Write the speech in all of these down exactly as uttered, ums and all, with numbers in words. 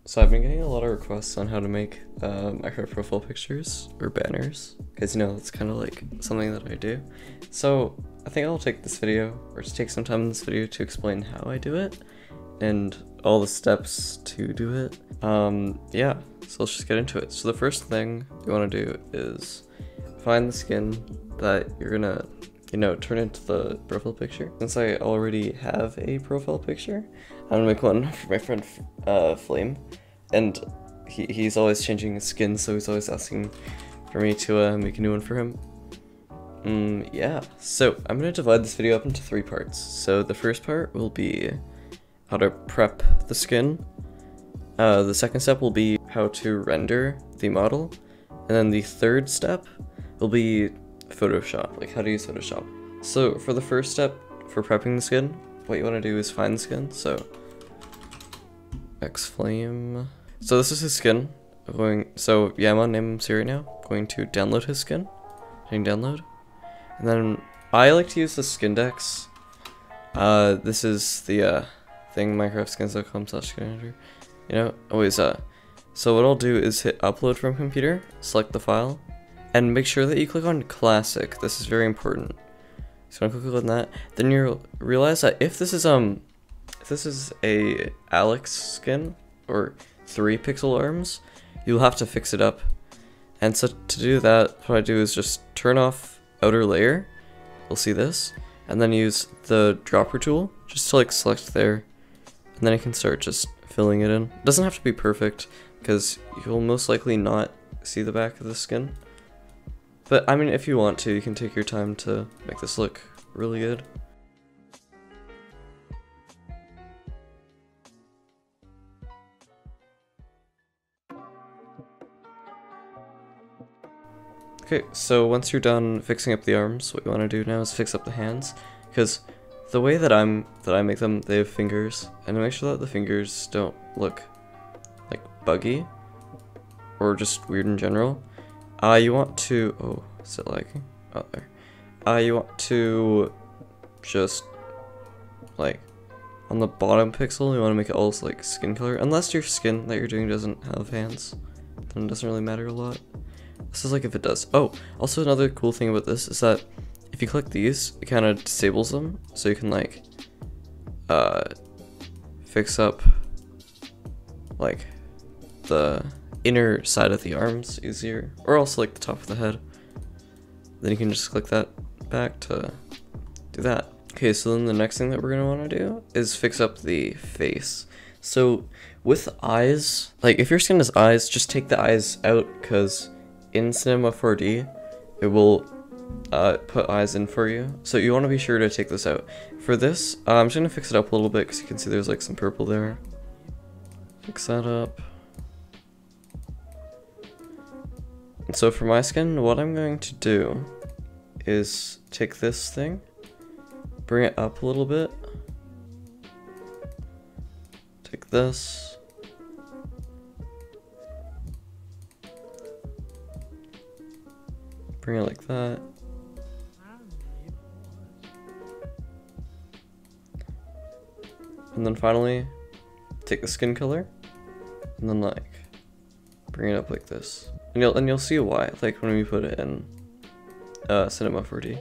So I've been getting a lot of requests on how to make uh, micro profile pictures or banners, because you know it's kind of like something that I do. So I think I'll take this video, or just take some time in this video to explain how I do it and all the steps to do it. Um, yeah, so let's just get into it. So the first thing you want to do is find the skin that you're gonna, you know, turn into the profile picture. Since I already have a profile picture, I'm gonna make one for my friend uh, Flame, and he, he's always changing his skin, so he's always asking for me to uh, make a new one for him. Mm, yeah, so I'm gonna divide this video up into three parts. So the first part will be how to prep the skin. Uh, the second step will be how to render the model, and then the third step will be Photoshop, like how to use Photoshop. So for the first step, for prepping the skin, what you want to do is find the skin. So Xflame. So this is his skin. I'm going. So yeah, I'm on Namems right now. I'm going to download his skin. Hitting download, and then I like to use the Skindex. Uh, this is the uh thing minecraftskins dot com slash skin. You know, always uh. So what I'll do is hit upload from computer, select the file, and make sure that you click on classic. This is very important. So I'm gonna click on that. Then you'll realize that if this is um, if this is a Alex skin or three pixel arms, you'll have to fix it up. And so to do that, what I do is just turn off outer layer. You'll see this, and then use the dropper tool just to like select there, and then you can start just filling it in. It doesn't have to be perfect because you'll most likely not see the back of the skin. But I mean, if you want to, you can take your time to make this look really good. Okay, so once you're done fixing up the arms, what you want to do now is fix up the hands, because the way that I'm that I make them, they have fingers, and to make sure that the fingers don't look like buggy or just weird in general. Uh, you want to, oh, is it lagging? Oh, there. Uh, you want to just, like, on the bottom pixel, you want to make it all like skin color. Unless your skin that you're doing doesn't have hands, then it doesn't really matter a lot. This is like if it does. Oh, also another cool thing about this is that if you click these, it kind of disables them, so you can like, uh, fix up, like, the inner side of the arms easier, or also like the top of the head. Then you can just click that back to do that. Okay, so then the next thing that we're gonna want to do is fix up the face. So with eyes, like if your skin has eyes, just take the eyes out, because in Cinema four D it will uh, put eyes in for you. So you want to be sure to take this out. For this, uh, I'm just gonna fix it up a little bit because you can see there's like some purple there. Fix that up. And so for my skin, what I'm going to do is take this thing, bring it up a little bit, take this, bring it like that, and then finally take the skin color, and then like bring it up like this. And you'll, and you'll see why, like when we put it in uh, Cinema four D.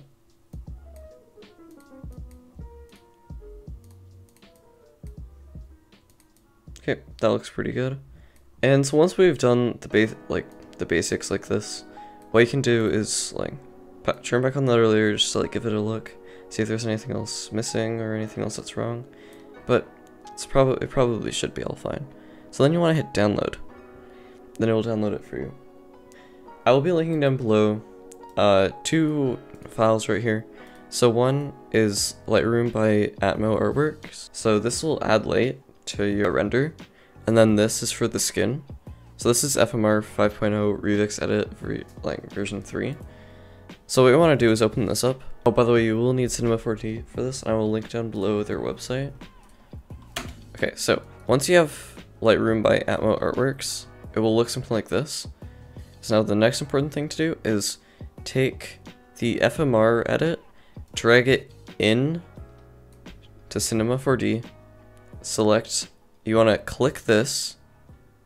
Okay, that looks pretty good. And so once we've done the base, like the basics like this, what you can do is like turn back on the other layer just to like give it a look, see if there's anything else missing or anything else that's wrong. But it's probably it probably should be all fine. So then you want to hit download. Then it will download it for you. I will be linking down below uh, two files right here. So one is Lightroom by Atmo Artworks. So this will add light to your render. And then this is for the skin. So this is F M R five point oh Revix Edit for like version three. So what you want to do is open this up. Oh, by the way, you will need Cinema four D for this. And I will link down below their website. Okay, so once you have Lightroom by Atmo Artworks, it will look something like this. So now the next important thing to do is take the F M R edit, drag it in to Cinema four D, select, you want to click this,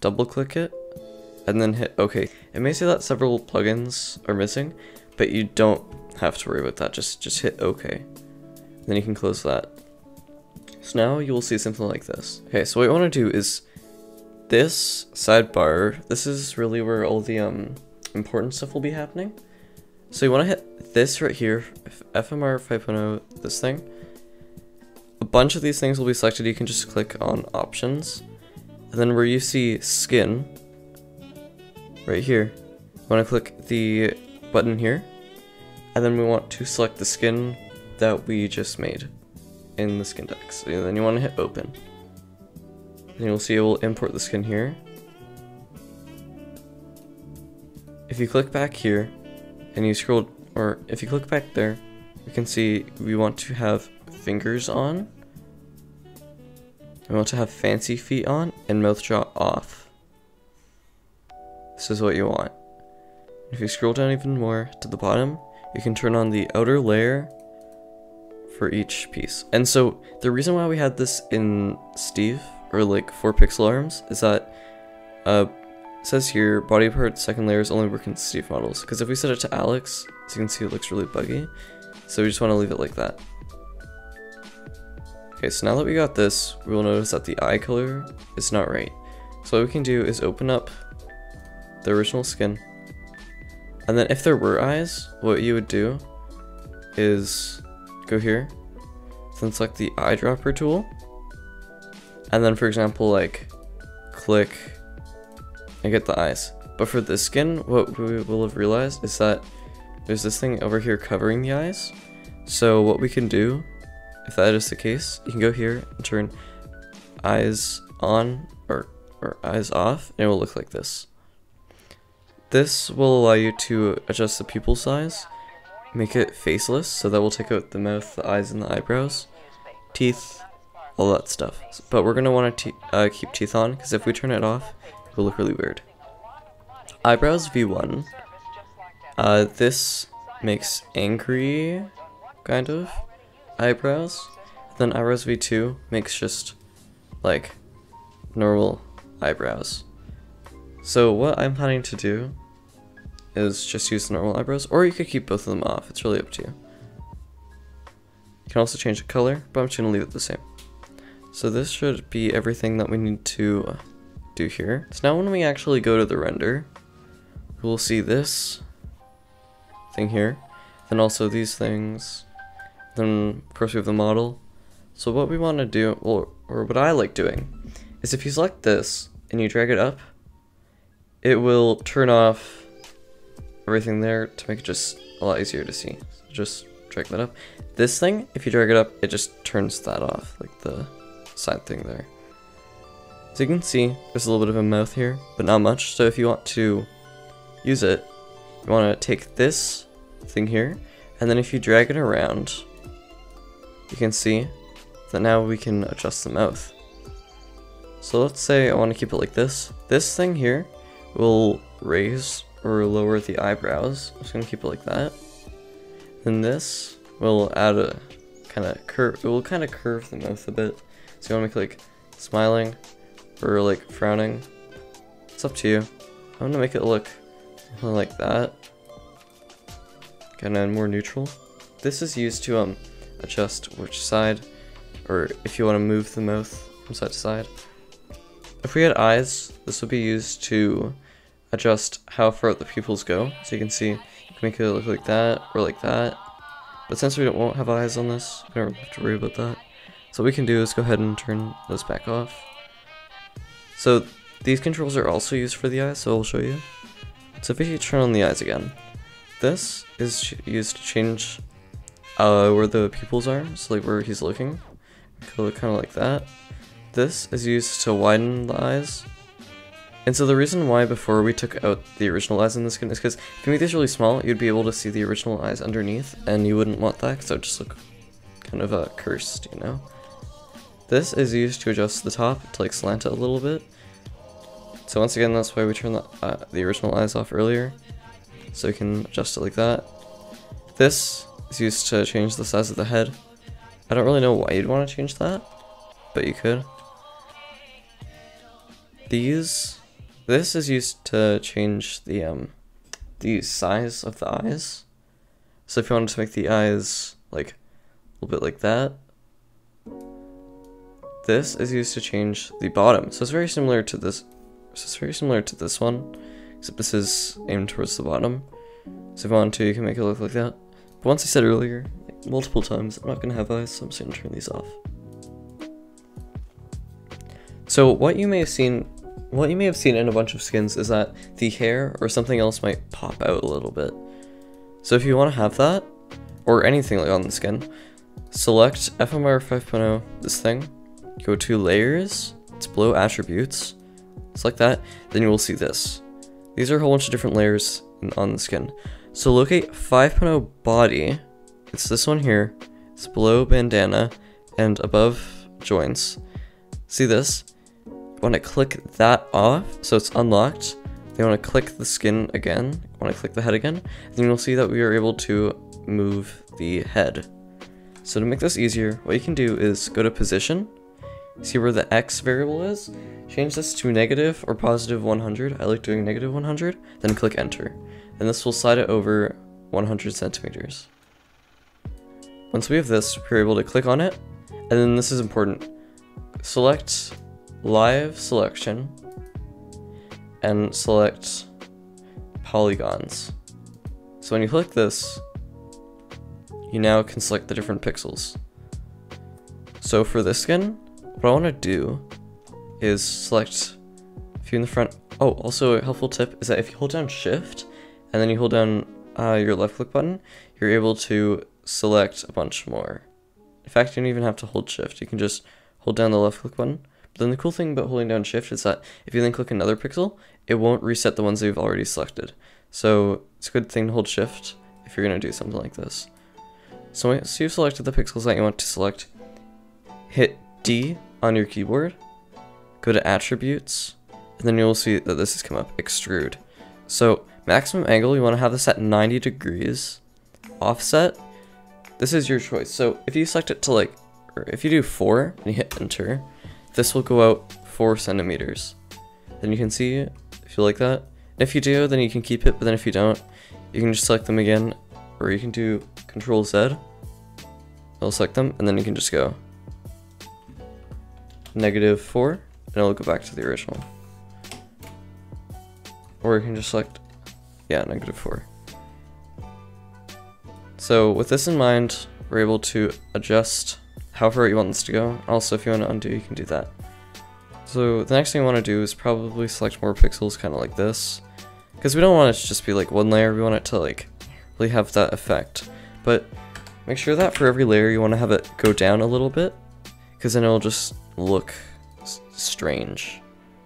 double click it, and then hit OK. It may say that several plugins are missing, but you don't have to worry about that. Just, just hit OK. Then you can close that. So now you will see something like this. Okay, so what you want to do is this sidebar, this is really where all the um, important stuff will be happening. So you want to hit this right here, F M R five point oh, this thing. A bunch of these things will be selected. You can just click on options. And then where you see skin, right here, you want to click the button here. And then we want to select the skin that we just made in the skin deck. So then you want to hit open. And you'll see it will import the skin here. If you click back here and you scroll, or if you click back there, you can see we want to have fingers on. We want to have fancy feet on and mouth jaw off. This is what you want. If you scroll down even more to the bottom, you can turn on the outer layer for each piece. And so the reason why we had this in Steve, or like four pixel arms, is that uh, it says here body part second layers only work in Steve models. Because if we set it to Alex, as you can see, it looks really buggy. So we just want to leave it like that. Okay, so now that we got this, we will notice that the eye color is not right. So what we can do is open up the original skin. And then if there were eyes, what you would do is go here, then select the eyedropper tool, and then for example like click and get the eyes. But for this skin, what we will have realized is that there's this thing over here covering the eyes. So what we can do, if that is the case, you can go here and turn eyes on or, or eyes off, and it will look like this. This will allow you to adjust the pupil size, make it faceless, so that will take out the mouth, the eyes, and the eyebrows, teeth, all that stuff. But we're going to want to uh, keep teeth on, because if we turn it off, it will look really weird. Eyebrows V one. Uh, this makes angry, kind of, eyebrows. Then eyebrows V two makes just, like, normal eyebrows. So what I'm planning to do is just use the normal eyebrows, or you could keep both of them off. It's really up to you. You can also change the color, but I'm just going to leave it the same. So this should be everything that we need to do here. So now when we actually go to the render, we'll see this thing here, then also these things, then of course we have the model. So what we want to do, or, or what I like doing, is if you select this and you drag it up, it will turn off everything there to make it just a lot easier to see. So just drag that up. This thing, if you drag it up, it just turns that off, like the side thing there. So you can see there's a little bit of a mouth here, but not much. So if you want to use it, you want to take this thing here, and then if you drag it around, you can see that now we can adjust the mouth. So let's say I want to keep it like this. This thing here will raise or lower the eyebrows. I'm just going to keep it like that. Then this will add a kind of curve. It will kind of curve the mouth a bit. So you want to make it like smiling or like frowning. It's up to you. I'm going to make it look something like that. Kind of more neutral. This is used to um adjust which side, or if you want to move the mouth from side to side. If we had eyes, this would be used to adjust how far out the pupils go. So you can see, you can make it look like that or like that. But since we don't, won't have eyes on this, we don't have to worry about that. So what we can do is go ahead and turn those back off. So these controls are also used for the eyes, so I'll show you. So if you turn on the eyes again, this is used to change uh, where the pupils are, so like where he's looking. It could look kind of like that. This is used to widen the eyes. And so the reason why before we took out the original eyes in this skin is because if you make these really small, you'd be able to see the original eyes underneath, and you wouldn't want that because it would just look kind of uh, cursed, you know? This is used to adjust the top to like slant it a little bit. So once again, that's why we turned the, uh, the original eyes off earlier. So you can adjust it like that. This is used to change the size of the head. I don't really know why you'd want to change that, but you could. These this is used to change the um the size of the eyes. So if you wanted to make the eyes like a little bit like that, this is used to change the bottom. So it's very similar to this. So it's very similar to this one, except this is aimed towards the bottom. So if you want to, you can make it look like that. But once I said earlier, like multiple times, I'm not gonna have eyes, so I'm just gonna turn these off. So what you may have seen, what you may have seen in a bunch of skins is that the hair or something else might pop out a little bit. So if you want to have that, or anything like on the skin, select F M R five point oh, this thing, go to layers, it's below attributes, select that, then you will see this. These are a whole bunch of different layers in, on the skin. So locate five point oh body, it's this one here, it's below bandana and above joints. See this? You want to click that off, so it's unlocked. You want to click the skin again, you want to click the head again, then you'll see that we are able to move the head. So to make this easier, what you can do is go to position, see where the X variable is, change this to negative or positive one hundred. I like doing negative one hundred, then click enter. And this will slide it over one hundred centimeters. Once we have this, we're able to click on it, and then this is important. Select live selection and select polygons. So when you click this, you now can select the different pixels. So for this skin, what I want to do is select a few in the front. Oh, also a helpful tip is that if you hold down shift and then you hold down uh, your left click button, you're able to select a bunch more. In fact, you don't even have to hold shift. You can just hold down the left click button. But then the cool thing about holding down shift is that if you then click another pixel, it won't reset the ones that you've already selected. So it's a good thing to hold shift if you're going to do something like this. So, so you've selected the pixels that you want to select. Hit D on your keyboard, go to attributes, and then you'll see that this has come up, extrude. So maximum angle, you want to have this at ninety degrees. Offset, this is your choice. So if you select it to like, or if you do four and you hit enter, this will go out four centimeters. Then you can see if you like that. If you do, then you can keep it, but then if you don't, you can just select them again, or you can do control Z, it'll select them, and then you can just go negative four, and it'll go back to the original. Or you can just select, yeah, negative four. So with this in mind, we're able to adjust how far you want this to go. Also, if you want to undo, you can do that. So the next thing I want to do is probably select more pixels, kind of like this, because we don't want it to just be like one layer. We want it to like really have that effect. But make sure that for every layer you want to have it go down a little bit, because then it'll just look strange.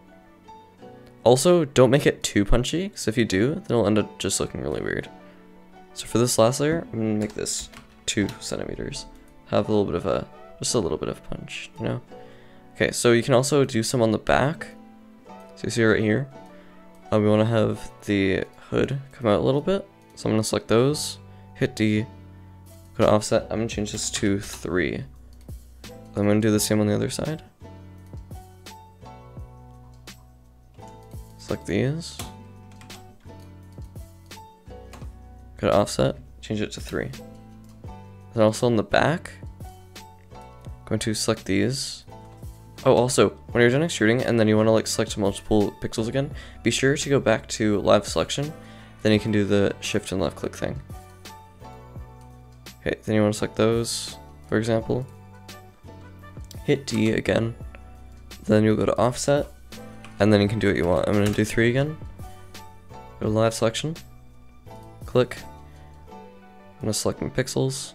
Also, don't make it too punchy, because if you do, then it'll end up just looking really weird. So for this last layer, I'm gonna make this two centimeters. Have a little bit of a, just a little bit of punch, you know? Okay, so you can also do some on the back. So you see right here, uh, we want to have the hood come out a little bit. So I'm gonna select those, hit D, go to offset. I'm gonna change this to three. I'm gonna do the same on the other side. Select these. Go to offset, change it to three. Then also on the back, going to select these. Oh, also, when you're done extruding and then you want to like select multiple pixels again, be sure to go back to live selection. Then you can do the shift and left click thing. Okay, then you want to select those, for example. Hit D again. Then you'll go to offset, and then you can do what you want. I'm going to do three again. Go to live selection. Click. I'm going to select my pixels.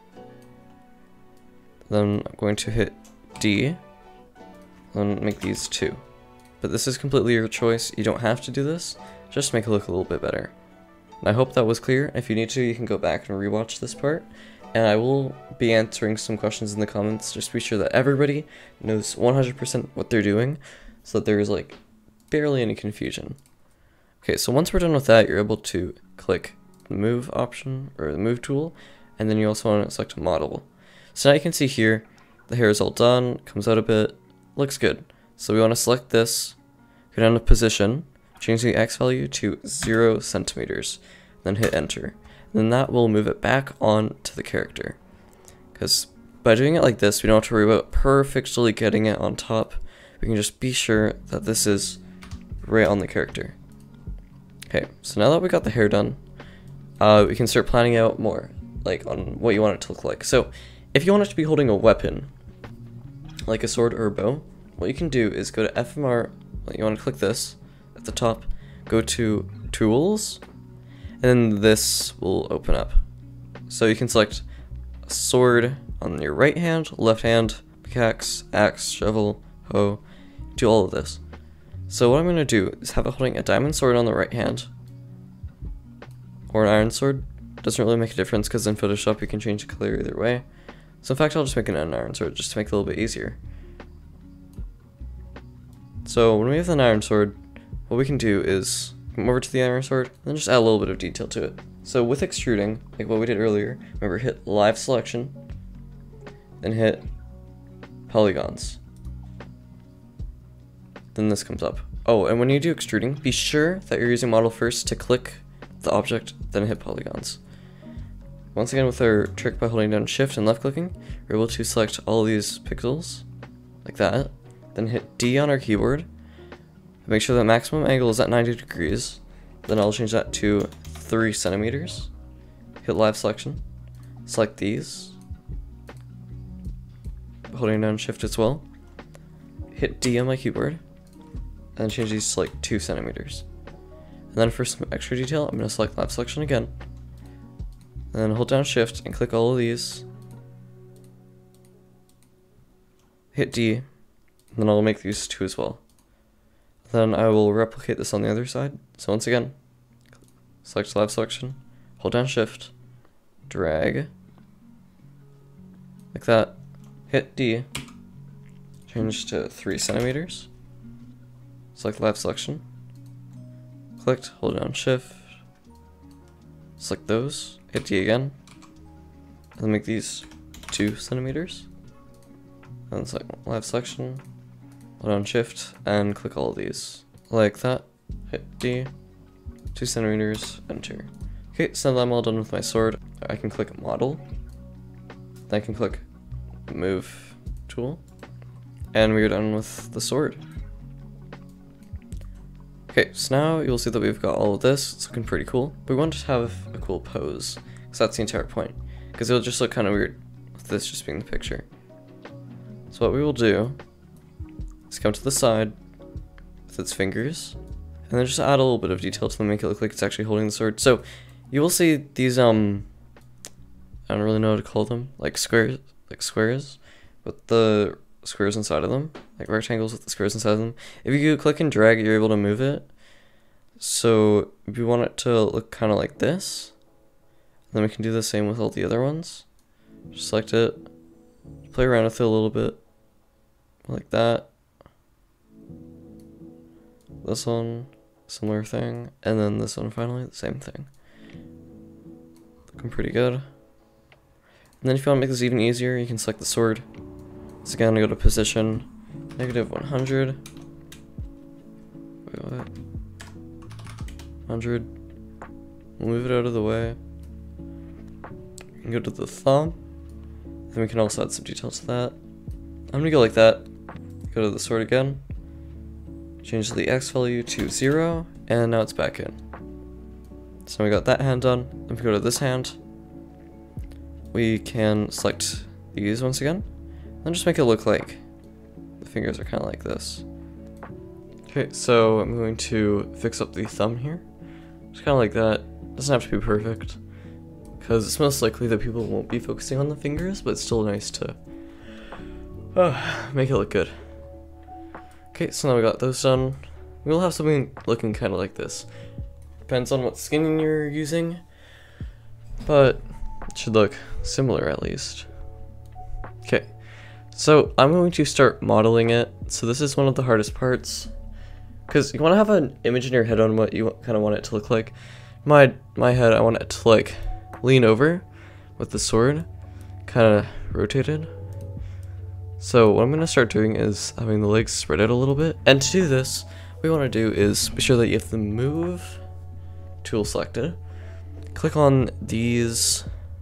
Then I'm going to hit D. Then make these two. But this is completely your choice. You don't have to do this. Just make it look a little bit better. And I hope that was clear. If you need to, you can go back and rewatch this part. And I will be answering some questions in the comments. Just be sure that everybody knows one hundred percent what they're doing, so that there's like barely any confusion. Okay, so once we're done with that, you're able to click the move option, or the move tool, and then you also want to select model. So now you can see here, the hair is all done, comes out a bit, looks good. So we want to select this, go down to position, change the X value to zero centimeters, then hit enter. Then that will move it back on to the character. Because by doing it like this, we don't have to worry about perfectly getting it on top. We can just be sure that this is right on the character. Okay, so now that we got the hair done, uh, we can start planning out more, like on what you want it to look like. So if you want it to be holding a weapon, like a sword or a bow, what you can do is go to F M R, you want to click this at the top, go to Tools, and then this will open up. So you can select a sword on your right hand, left hand, pickaxe, axe, shovel, hoe, do all of this. So what I'm going to do is have it holding a diamond sword on the right hand, or an iron sword. Doesn't really make a difference because in Photoshop you can change the color either way. So in fact I'll just make it an iron sword just to make it a little bit easier. So when we have an iron sword, what we can do is come over to the iron sword and then just add a little bit of detail to it. So with extruding, like what we did earlier, remember hit live selection, then hit polygons. Then this comes up. Oh, and when you do extruding, be sure that you're using model first to click the object, then hit polygons. Once again, with our trick by holding down shift and left clicking, we're able to select all these pixels, like that, then hit D on our keyboard, make sure that maximum angle is at ninety degrees, then I'll change that to three centimeters, hit live selection, select these, holding down shift as well, hit D on my keyboard, and change these to like two centimeters. And then for some extra detail, I'm going to select live selection again, and then hold down shift and click all of these, hit D, and then I'll make these two as well. Then I will replicate this on the other side. So once again, select live selection, hold down shift, drag, like that, hit D, change to three centimeters, select live selection, clicked, hold down shift, select those, hit D again, and then make these two centimeters, and select live selection, hold down shift, and click all of these, like that, hit D, two centimeters, enter. Okay, so now that I'm all done with my sword, I can click model, then I can click move tool, and we're done with the sword. Okay, so now you'll see that we've got all of this. It's looking pretty cool. But we want to have a cool pose, because that's the entire point. Because it'll just look kind of weird with this just being the picture. So what we will do is come to the side with its fingers, and then just add a little bit of detail to them, make it look like it's actually holding the sword. So you will see these, um, I don't really know how to call them, like squares, like squares, with the squares inside of them, like rectangles with the squares inside of them. If you click and drag, you're able to move it. So if you want it to look kind of like this, then we can do the same with all the other ones. Just select it, play around with it a little bit, like that. This one, similar thing, and then this one finally, the same thing. Looking pretty good. And then if you want to make this even easier, you can select the sword. So again, go to position, negative one hundred, wait, what? one hundred, we'll move it out of the way, we can go to the thumb, then we can also add some detail to that. I'm gonna go like that, go to the sword again, change the X value to zero, and now it's back in. So we got that hand done, if we go to this hand, we can select these once again, and just make it look like the fingers are kind of like this. Okay, so I'm going to fix up the thumb here. Just kind of like that. Doesn't have to be perfect, because it's most likely that people won't be focusing on the fingers, but it's still nice to uh, make it look good. Okay, so now we got those done. We'll have something looking kind of like this. Depends on what skin you're using, but it should look similar at least. Okay. So I'm going to start modeling it. So this is one of the hardest parts, because you want to have an image in your head on what you kind of want it to look like. My my head, I want it to like lean over with the sword, kind of rotated. So what I'm going to start doing is having the legs spread out a little bit. And to do this, what you want to do is be sure that you have the move tool selected. Click on these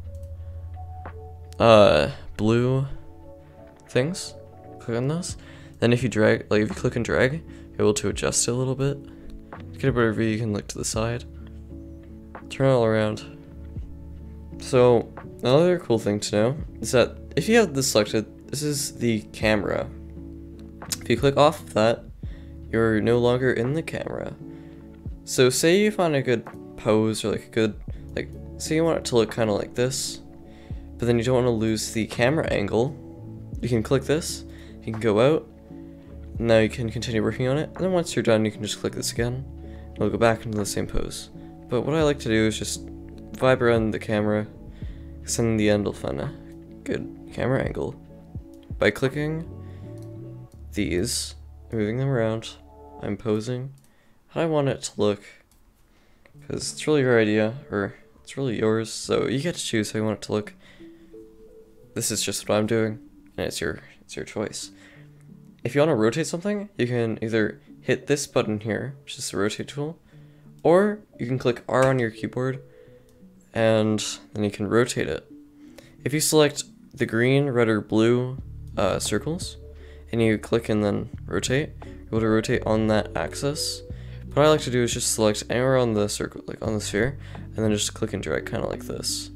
uh, blue things. Click on those. Then if you drag, like if you click and drag, you're able to adjust it a little bit. Get a better view, you can look to the side. Turn it all around. So another cool thing to know is that if you have this selected, this is the camera. If you click off of that, you're no longer in the camera. So say you find a good pose or like a good, like say you want it to look kind of like this, but then you don't want to lose the camera angle, you can click this, you can go out, now you can continue working on it, and then once you're done you can just click this again, and it'll go back into the same pose. But what I like to do is just vibe around the camera, because in the end will find a good camera angle. By clicking these, moving them around, I'm posing how I want it to look, because it's really your idea, or it's really yours, so you get to choose how you want it to look. This is just what I'm doing, and it's your, it's your choice. If you want to rotate something, you can either hit this button here, which is the rotate tool, or you can click R on your keyboard, and then you can rotate it. If you select the green, red, or blue uh, circles, and you click and then rotate, you're able to rotate on that axis. What I like to do is just select anywhere on the circle, like on the sphere, and then just click and drag kind of like this.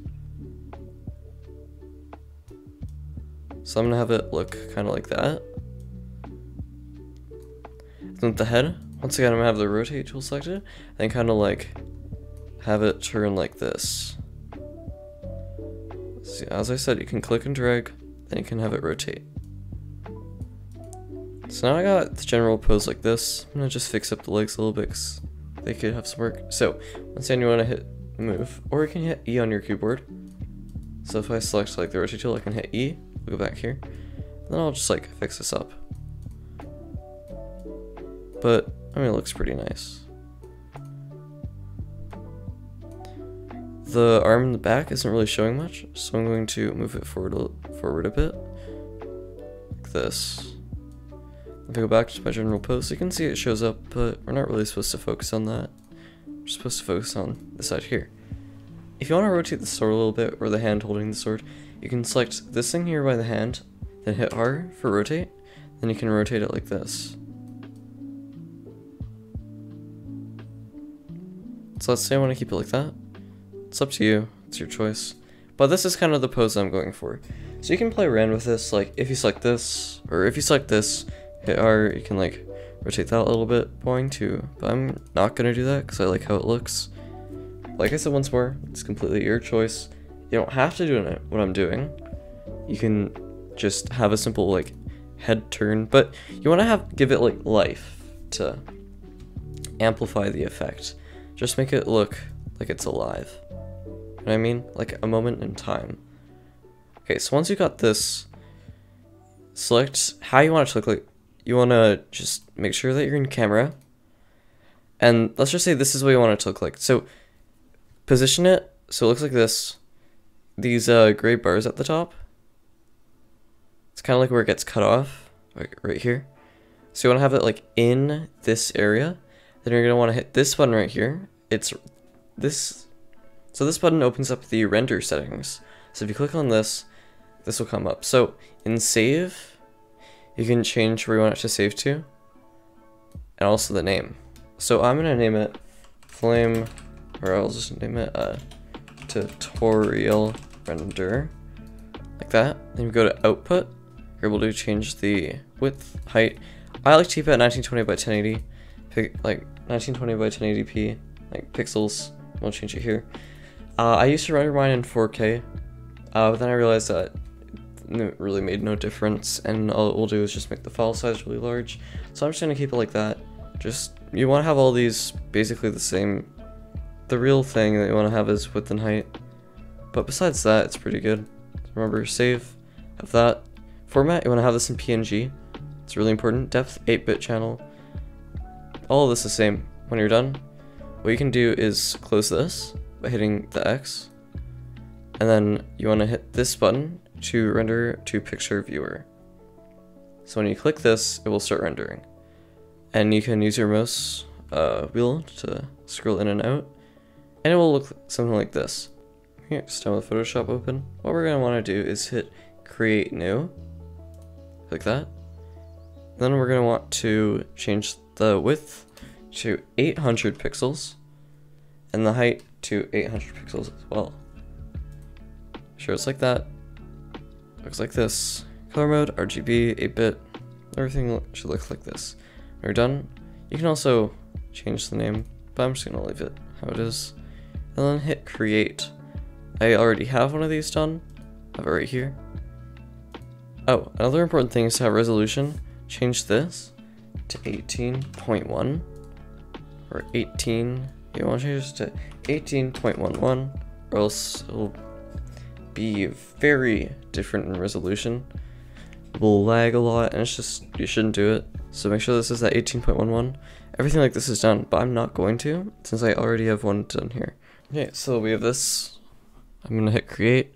So I'm gonna have it look kind of like that. Then with the head, once again I'm gonna have the rotate tool selected, and kind of like have it turn like this. See, as I said, you can click and drag, then you can have it rotate. So now I got the general pose like this. I'm gonna just fix up the legs a little bit because they could have some work. So once again, you want to hit move, or you can hit E on your keyboard. So if I select like the rotate tool, I can hit E, we'll go back here, and then I'll just like fix this up. But I mean, it looks pretty nice. The arm in the back isn't really showing much, so I'm going to move it forward a, forward a bit, like this. If I go back to my general pose, you can see it shows up, but we're not really supposed to focus on that. We're supposed to focus on the side here. If you want to rotate the sword a little bit, or the hand holding the sword, you can select this thing here by the hand, then hit R for rotate, then you can rotate it like this. So let's say I want to keep it like that. It's up to you, it's your choice. But this is kind of the pose I'm going for. So you can play around with this, like if you select this, or if you select this, hit R, you can like rotate that a little bit, going to, but I'm not gonna do that because I like how it looks. Like I said once more, it's completely your choice. You don't have to do it what I'm doing. You can just have a simple like head turn, but you want to have give it like life to amplify the effect. Just make it look like it's alive. You know what I mean? Like a moment in time. Okay, so once you got this, select how you want it to look like. You want to just make sure that you're in camera. And let's just say this is what you want it to look like. So position it so it looks like this. These uh, gray bars at the top. It's kind of like where it gets cut off, like right here. So you want to have it like in this area. Then you're going to want to hit this button right here. It's this. So this button opens up the render settings. So if you click on this, this will come up. So in save, you can change where you want it to save to, and also the name. So I'm gonna name it Flame, or I'll just name it uh, Tutorial Render, like that. Then you go to Output. You're able to change the width, height. I like to keep it at nineteen twenty by ten eighty, pick like nineteen twenty by ten eighty p, like pixels. We'll change it here. Uh, I used to render mine in four K, uh, but then I realized that it really made no difference, and all it will do is just make the file size really large. So I'm just gonna keep it like that. Just, you want to have all these basically the same. The real thing that you want to have is width and height, but besides that, it's pretty good. Remember, save, have that. Format, you want to have this in P N G. It's really important. Depth, eight bit channel. All of this is the same. When you're done, what you can do is close this by hitting the X, and then you want to hit this button to render to picture viewer. So when you click this, it will start rendering. and you can use your mouse uh, wheel to scroll in and out, and it will look something like this. Here, still with Photoshop open. What we're gonna want to do is hit Create New, like that. Then we're gonna want to change the width to eight hundred pixels, and the height to eight hundred pixels as well. Sure, it's like that. Looks like this. Color mode, R G B, eight bit. Everything should look like this. When you're done, you can also change the name, but I'm just gonna leave it how it is. And then hit Create. I already have one of these done. I have it right here. Oh, another important thing is to have resolution. Change this to eighteen point one or eighteen. You want to change this to eighteen point one one, or else it'll be very different in resolution. It will lag a lot, and it's just, you shouldn't do it. So make sure this is at eighteen point one one. Everything like this is done, but I'm not going to, since I already have one done here. Okay, so we have this. I'm gonna hit create.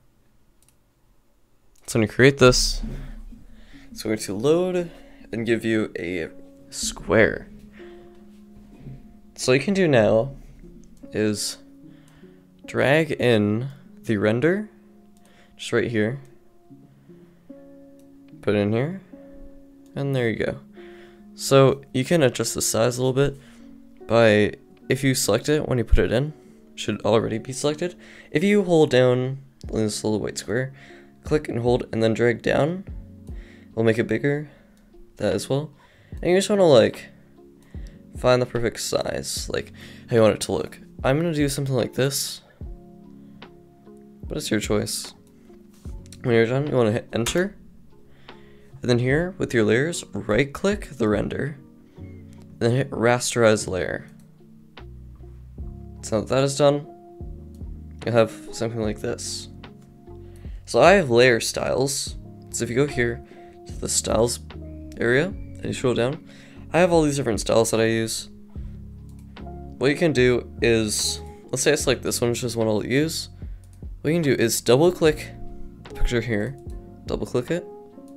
So when you create this, it's going to load and give you a square. So all you can do now is drag in the render, just right here, put it in here, and there you go. So you can adjust the size a little bit by, if you select it when you put it in, should already be selected. If you hold down this little white square, click and hold and then drag down, we'll make it bigger, that as well. And you just want to like find the perfect size, like how you want it to look. I'm gonna do something like this, but it's your choice. When you're done, you want to hit enter, and then here with your layers, right click the render, and then hit rasterize layer. So now that that is done, you'll have something like this. So I have layer styles. So if you go here to the styles area and you scroll down, I have all these different styles that I use. What you can do is, let's say I select this one, which is one I'll use. What you can do is double click the picture here, double click it,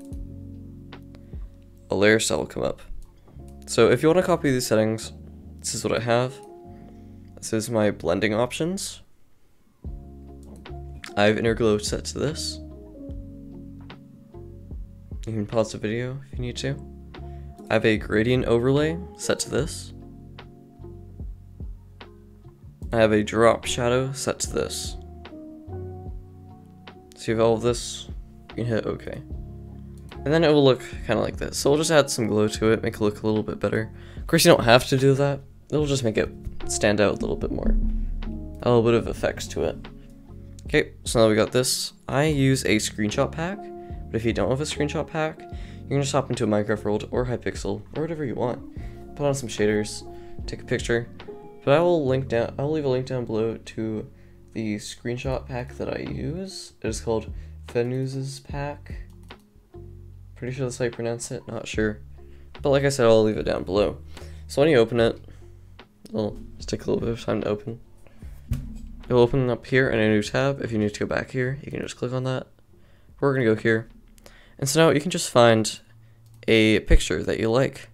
a layer style will come up. So if you want to copy these settings, this is what I have. This is my blending options. I have inner glow set to this. You can pause the video if you need to. I have a gradient overlay set to this. I have a drop shadow set to this. So you have all of this, you can hit OK. And then it will look kind of like this. So we'll just add some glow to it, make it look a little bit better. Of course you don't have to do that. It'll just make it stand out a little bit more. A little bit of effects to it. Okay, so now we got this. I use a screenshot pack, but if you don't have a screenshot pack, you can just hop into a Minecraft world or Hypixel or whatever you want. Put on some shaders, take a picture. But I will link down. I will leave a link down below to the screenshot pack that I use. It is called Fenuz's pack. Pretty sure that's how you pronounce it. Not sure, but like I said, I'll leave it down below. So when you open it, it'll just take a little bit of time to open. It'll open up here in a new tab. If you need to go back here, you can just click on that. We're gonna go here. And so now you can just find a picture that you like.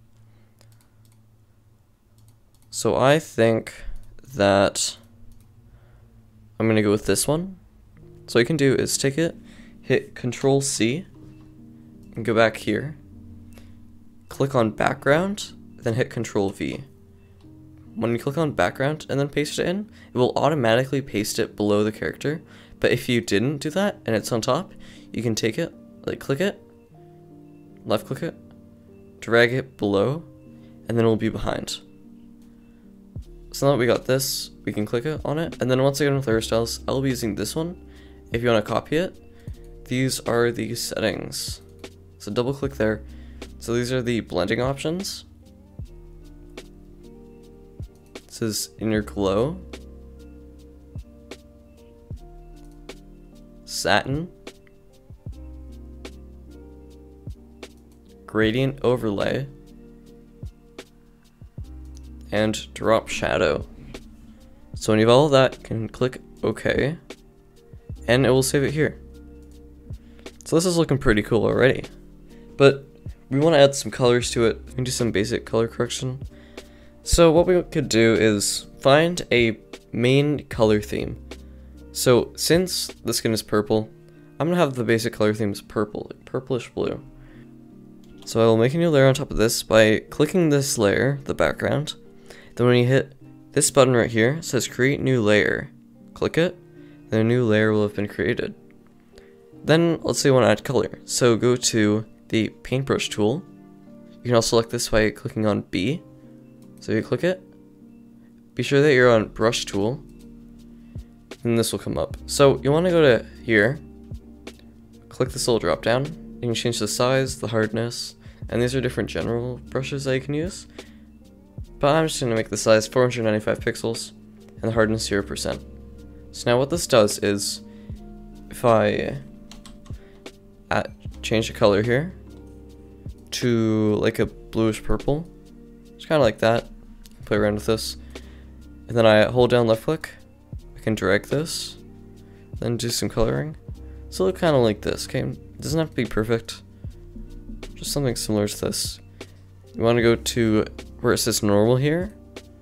So I think that I'm gonna go with this one. So what you can do is take it, hit Control C, and go back here. Click on background, then hit Control V. When you click on background and then paste it in, it will automatically paste it below the character. But if you didn't do that and it's on top, you can take it, like click it, left click it, drag it below, and then it will be behind. So now that we got this, we can click it on it, and then once again with layer styles, I'll be using this one. If you want to copy it, these are the settings. So double click there. So these are the blending options. This is inner glow, satin, gradient overlay, and drop shadow. So when you have all of that, you can click OK, and it will save it here. So this is looking pretty cool already. But we want to add some colors to it. We can do some basic color correction. So what we could do is find a main color theme. So since the skin is purple, I'm gonna have the basic color theme as purple, like purplish blue. So I will make a new layer on top of this by clicking this layer, the background. Then when you hit this button right here, it says create new layer. Click it, then a new layer will have been created. Then let's say you want to add color. So go to the paintbrush tool. You can also select this by clicking on B. So you click it, be sure that you're on brush tool, and this will come up. So you want to go to here, click this little drop down. You can change the size, the hardness, and these are different general brushes that you can use. But I'm just going to make the size four hundred ninety-five pixels and the hardness zero percent. So now what this does is, if I add, change the color here to like a bluish purple, it's kind of like that, play around with this, and then I hold down left click, I can drag this, then do some coloring. So look kind of like this, okay? It doesn't have to be perfect, just something similar to this. You want to go to where it says normal here.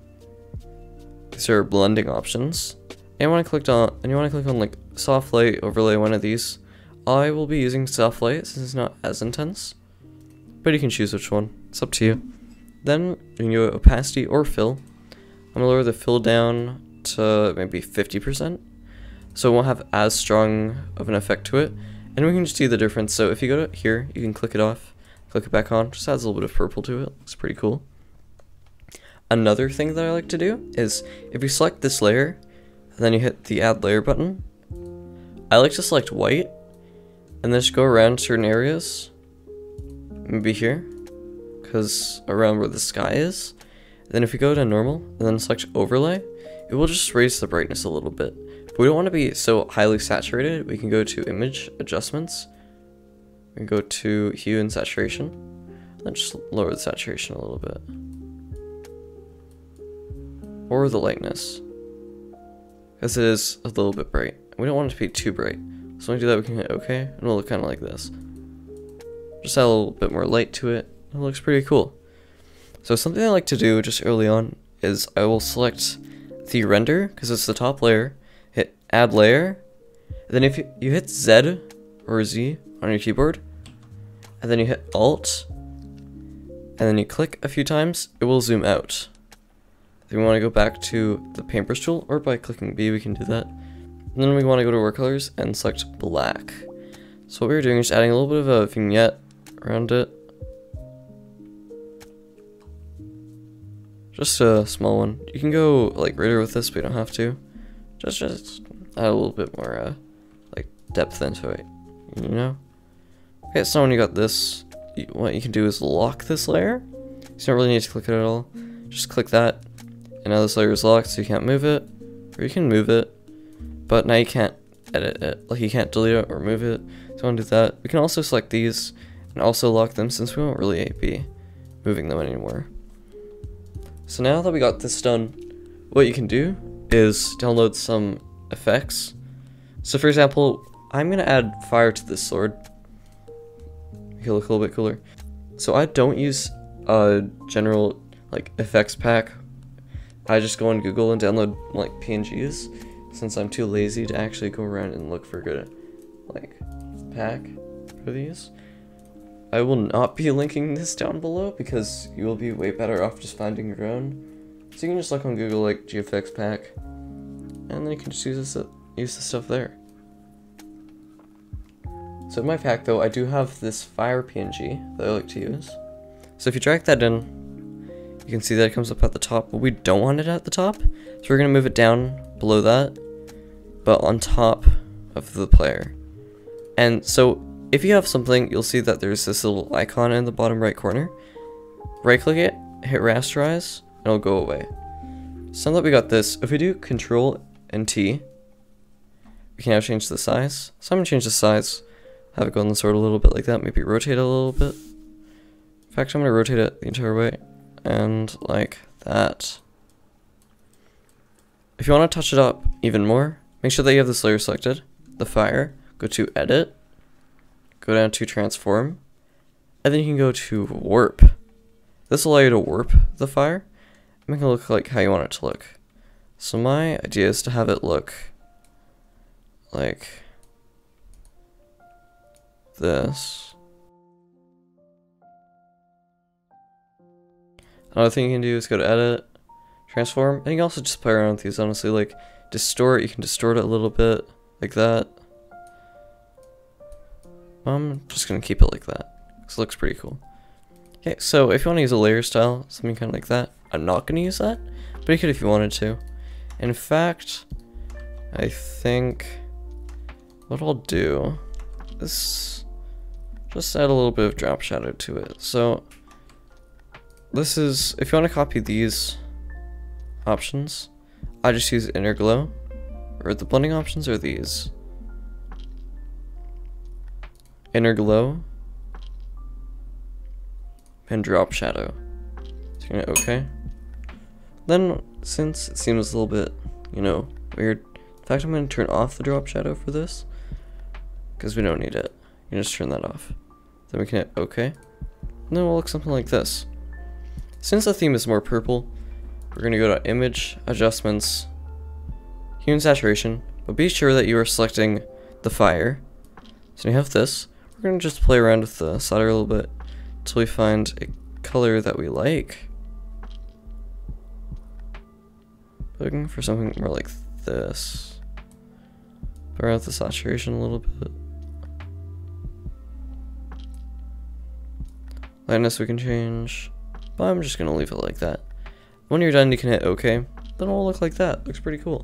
These are blending options. And you want to click on and you want to click on like soft light overlay, one of these. I will be using soft light since it's not as intense, but you can choose which one. It's up to you. Then you can go opacity or fill. I'm gonna lower the fill down to maybe fifty percent, so it won't have as strong of an effect to it. And we can just see the difference. So if you go to here, you can click it off, click it back on. Just adds a little bit of purple to it. Looks pretty cool. Another thing that I like to do is if you select this layer, and then you hit the add layer button, I like to select white, and then just go around certain areas, maybe here, because around where the sky is. And then if you go to normal, and then select overlay, it will just raise the brightness a little bit. But we don't want to be so highly saturated. We can go to image adjustments, we can go to hue and saturation, and then just lower the saturation a little bit. Or the lightness, because it is a little bit bright. We don't want it to be too bright. So when we do that, we can hit OK, and it'll look kind of like this. Just add a little bit more light to it. It looks pretty cool. So something I like to do just early on is I will select the render, because it's the top layer, hit add layer, and then if you, you hit Z or Z on your keyboard, and then you hit Alt, and then you click a few times, it will zoom out. If we want to go back to the paintbrush tool, or by clicking B, we can do that. And then we want to go to work colors and select black. So what we're doing is adding a little bit of a vignette around it. Just a small one. You can go like greater with this, but you don't have to. Just, just add a little bit more uh, like depth into it, you know? Okay, so when you got this, you, what you can do is lock this layer. So you don't really need to click it at all. Just click that. And now this layer is locked, so you can't move it, or you can move it, but now you can't edit it, like you can't delete it or move it. So you want to do that. We can also select these and also lock them, since we won't really be moving them anymore. So now that we got this done, what you can do is download some effects. So for example, I'm gonna add fire to this sword. Make it look a little bit cooler. So I don't use a general like effects pack. I just go on Google and download like P N Gs, since I'm too lazy to actually go around and look for a good like pack for these. I will not be linking this down below because you will be way better off just finding your own. So you can just look on Google like G F X pack, and then you can just use this use the stuff there. So in my pack though, I do have this fire P N G that I like to use. So if you drag that in, you can see that it comes up at the top, but we don't want it at the top. So we're gonna move it down below that, but on top of the player. And so if you have something, you'll see that there's this little icon in the bottom right corner. Right click it, hit rasterize, and it'll go away. So now that we got this, if we do Control and T, we can now change the size. So I'm gonna change the size, have it go on the sword a little bit like that, maybe rotate it a little bit. In fact, I'm gonna rotate it the entire way, and like that. If you want to touch it up even more, make sure that you have this layer selected, the fire, go to edit, go down to transform, And then you can go to warp. This will allow you to warp the fire, make it look like how you want it to look. So my idea is to have it look like this. Another thing you can do is go to edit, transform, and you can also just play around with these, honestly. Like distort, you can distort it a little bit like that. I'm just gonna keep it like that because it looks pretty cool. Okay, so if you want to use a layer style, something kind of like that, I'm not gonna use that, but you could if you wanted to. In fact, I think what I'll do is just add a little bit of drop shadow to it. So this is, if you want to copy these options, I just use inner glow, or the blending options are these. Inner glow and drop shadow. So you're gonna okay. Then, since it seems a little bit, you know, weird, in fact, I'm gonna turn off the drop shadow for this because we don't need it. You can just turn that off. Then we can hit okay. And then we'll look something like this. Since the theme is more purple, we're gonna go to image, adjustments, hue and saturation, but be sure that you are selecting the fire. So you have this. We're gonna just play around with the slider a little bit until we find a color that we like. Looking for something more like this. Play around with the saturation a little bit. Lightness we can change, but I'm just gonna leave it like that. When you're done, you can hit OK. Then it will look like that. Looks pretty cool.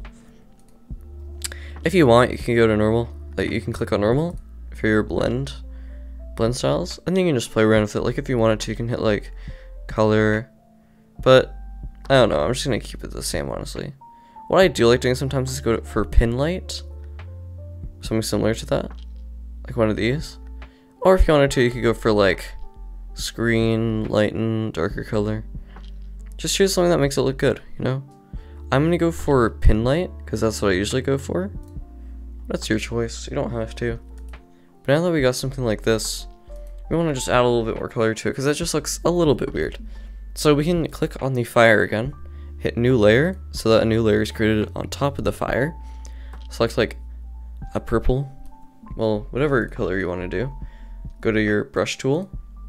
If you want, you can go to normal. Like you can click on normal for your blend, blend styles, and then you can just play around with it. Like if you wanted to, you can hit like color, but I don't know. I'm just gonna keep it the same, honestly. What I do like doing sometimes is go for pin light, something similar to that, like one of these. Or if you wanted to, you could go for like screen, lighten, darker color. Just choose something that makes it look good, you know? I'm gonna go for pin light, because that's what I usually go for. That's your choice, you don't have to. But now that we got something like this, we want to just add a little bit more color to it, because that just looks a little bit weird. So we can click on the fire again, hit new layer, so that a new layer is created on top of the fire. Select like a purple, well, whatever color you want to do. Go to your brush tool,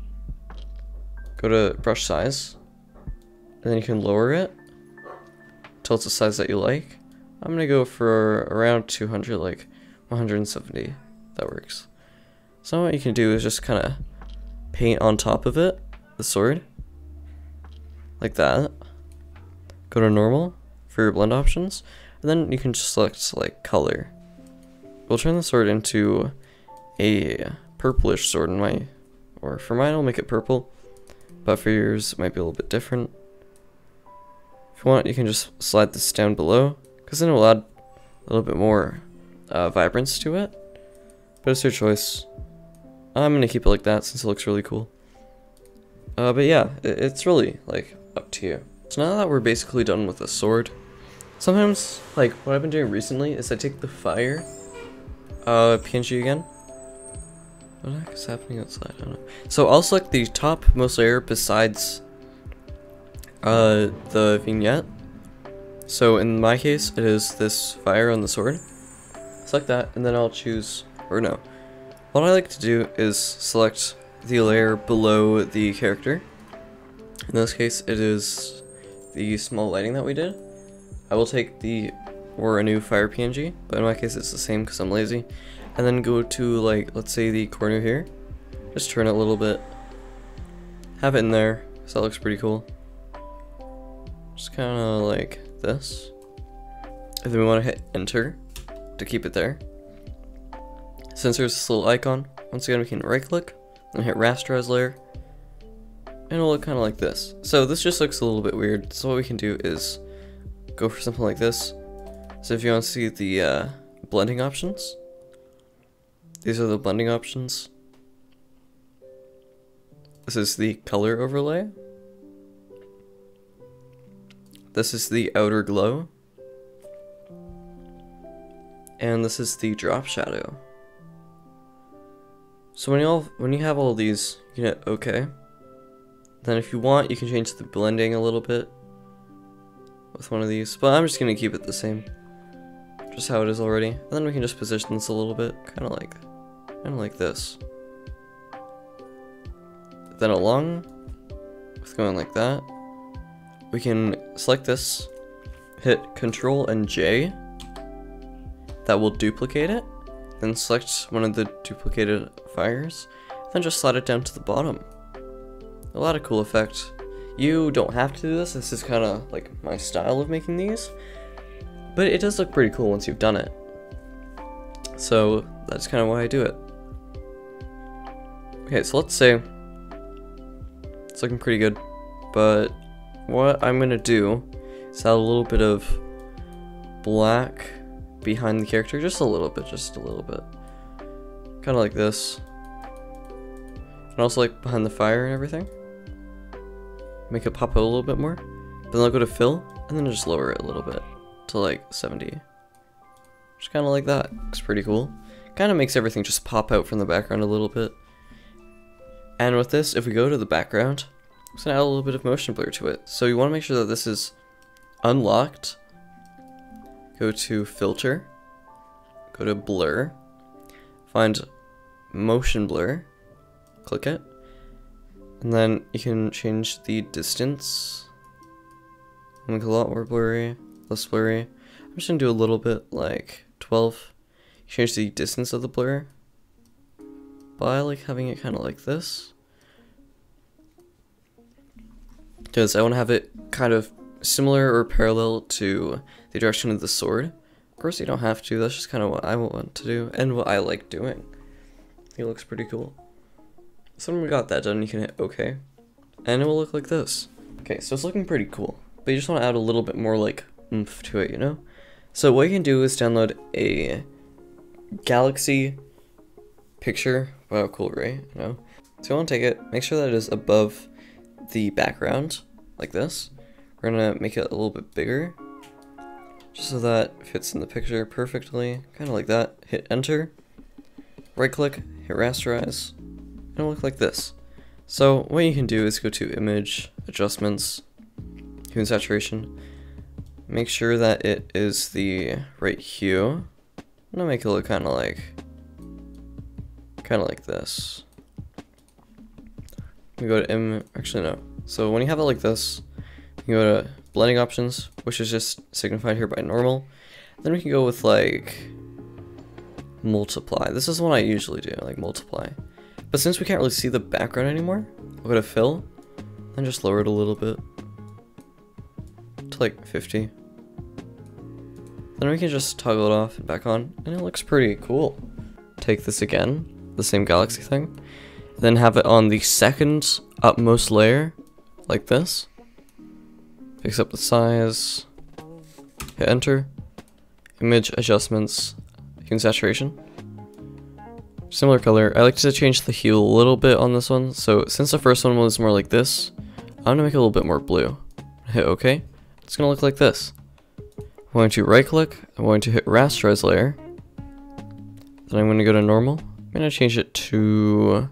go to brush size, and then you can lower it until it's a size that you like. I'm gonna go for around two hundred, like one hundred seventy. That works. So what you can do is just kind of paint on top of it, the sword, like that. Go to normal for your blend options, and then you can just select like color. We'll turn the sword into a purplish sword in my, or for mine I'll make it purple, but for yours it might be a little bit different. If you want, you can just slide this down below, because then it will add a little bit more uh, vibrance to it, but it's your choice. I'm gonna keep it like that since it looks really cool. Uh, but yeah, it, it's really like up to you. So now that we're basically done with the sword, sometimes like what I've been doing recently is I take the fire uh, P N G again. What the heck is happening outside? I don't know. So I'll select the top most layer besides uh, the vignette. So in my case, it is this fire on the sword. Select that, and then I'll choose, or no. What I like to do is select the layer below the character. In this case, it is the small lighting that we did. I will take the, or a new fire P N G, but in my case it's the same because I'm lazy. And then go to like, let's say the corner here. Just turn it a little bit. Have it in there, because that looks pretty cool. Just kind of like this. And then we want to hit enter to keep it there. Since there's this little icon, once again we can right click and hit rasterize layer, and it'll look kind of like this. So this just looks a little bit weird, so what we can do is go for something like this. So if you want to see the uh, blending options, these are the blending options. This is the color overlay. This is the outer glow. And this is the drop shadow. So when you all when you have all these, you can hit OK. Then if you want, you can change the blending a little bit with one of these, but I'm just gonna keep it the same, just how it is already. And then we can just position this a little bit, kind of like, kind of like this. Then along with going like that, we can select this, hit Control and J. That will duplicate it. Then select one of the duplicated fires, then just slide it down to the bottom. A lot of cool effect. You don't have to do this, this is kind of like my style of making these, but it does look pretty cool once you've done it. So that's kind of why I do it. Okay, so let's say it's looking pretty good, but what I'm gonna do is add a little bit of black behind the character, just a little bit, just a little bit. Kind of like this. And also like behind the fire and everything. Make it pop out a little bit more. But then I'll go to fill, and then just lower it a little bit to like seventy. Just kind of like that. Looks pretty cool. Kind of makes everything just pop out from the background a little bit. And with this, if we go to the background, I'm just gonna add a little bit of motion blur to it. So you want to make sure that this is unlocked. Go to filter, go to blur, find motion blur, click it, and then you can change the distance, make it a lot more blurry, less blurry. I'm just gonna do a little bit, like twelve. Change the distance of the blur, but I like having it kind of like this, because I want to have it kind of similar or parallel to the direction of the sword. Of course you don't have to, that's just kind of what I want to do, and what I like doing. It looks pretty cool. So when we got that done, you can hit OK, and it will look like this. Okay, so it's looking pretty cool, but you just want to add a little bit more like oomph to it, you know? So what you can do is download a Galaxy picture. Wow, cool, right? You know? So you want to take it, make sure that it is above the background, like this. We're gonna make it a little bit bigger, just so that it fits in the picture perfectly, kind of like that. Hit enter, right click, hit rasterize, and it'll look like this. So what you can do is go to image, adjustments, hue and saturation, make sure that it is the right hue, and I'll make it look kind of like, kind of like this. We go to im, actually no. So when you have it like this, you can go to blending options, which is just signified here by normal. Then we can go with like multiply. This is one I usually do, like multiply. But since we can't really see the background anymore, we'll go to fill and just lower it a little bit to like fifty. Then we can just toggle it off and back on, and it looks pretty cool. Take this again, the same Galaxy thing, then have it on the second upmost layer, like this. Fix up the size, hit enter, image adjustments, hue and saturation. Similar color. I like to change the hue a little bit on this one. So since the first one was more like this, I'm gonna make it a little bit more blue. Hit OK. It's gonna look like this. I'm going to right click. I'm going to hit rasterize layer. Then I'm going to go to normal. I'm gonna change it to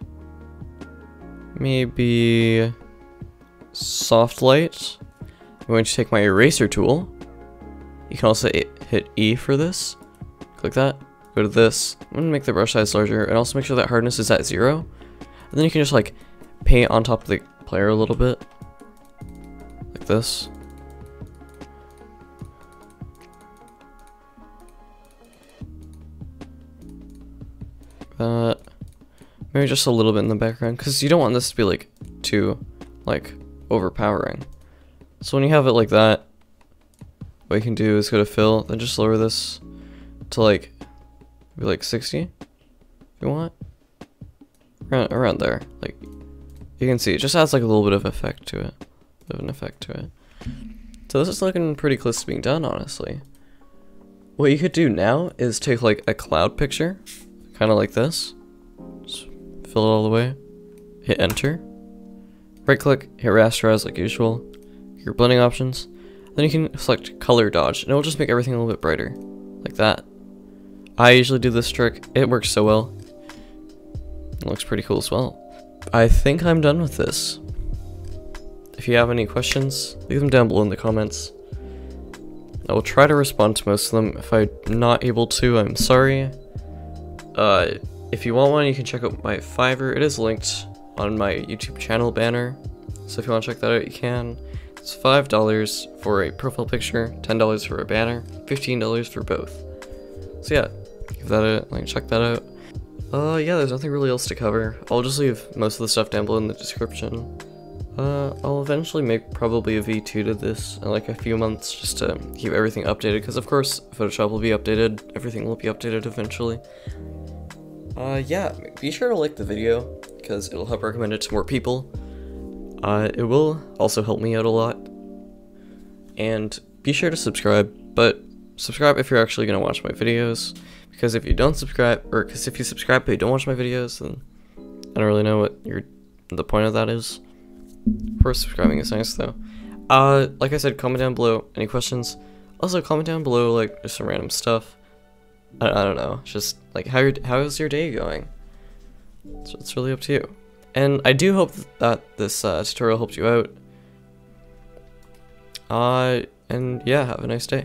maybe soft light. I'm going to take my eraser tool. You can also hit E for this. Click that. Go to this. I'm going to make the brush size larger and also make sure that hardness is at zero. And then you can just like paint on top of the player a little bit. Like this. Uh, maybe just a little bit in the background because you don't want this to be like too like overpowering. So when you have it like that, what you can do is go to fill, then just lower this to like, maybe like sixty, if you want. Around, around there, like, you can see, it just adds like a little bit of effect to it, bit of an effect to it. So this is looking pretty close to being done, honestly. What you could do now is take like a cloud picture, kind of like this, just fill it all the way, hit enter, right click, hit rasterize like usual, your blending options, then you can select color dodge and it will just make everything a little bit brighter, like that. I usually do this trick, it works so well. It looks pretty cool as well. I think I'm done with this. If you have any questions, leave them down below in the comments. I will try to respond to most of them. If I'm not able to, I'm sorry. Uh, if you want one, you can check out my Fiverr. It is linked on my YouTube channel banner. So if you want to check that out, you can. It's five dollars for a profile picture, ten dollars for a banner, fifteen dollars for both. So yeah, give that a, like, check that out. Uh, yeah, there's nothing really else to cover. I'll just leave most of the stuff down below in the description. Uh, I'll eventually make probably a V two to this in like a few months just to keep everything updated, because of course Photoshop will be updated, everything will be updated eventually. Uh, yeah, be sure to like the video, because it'll help recommend it to more people. Uh, it will also help me out a lot. And be sure to subscribe, but subscribe if you're actually going to watch my videos, because if you don't subscribe, or because if you subscribe but you don't watch my videos, then I don't really know what your the point of that is. Of course, subscribing is nice though. Uh, like I said, comment down below any questions. Also, comment down below like just some random stuff. I, I don't know, just like how your how is your day going? So it's really up to you. And I do hope that this uh, tutorial helped you out. Uh, and yeah, have a nice day.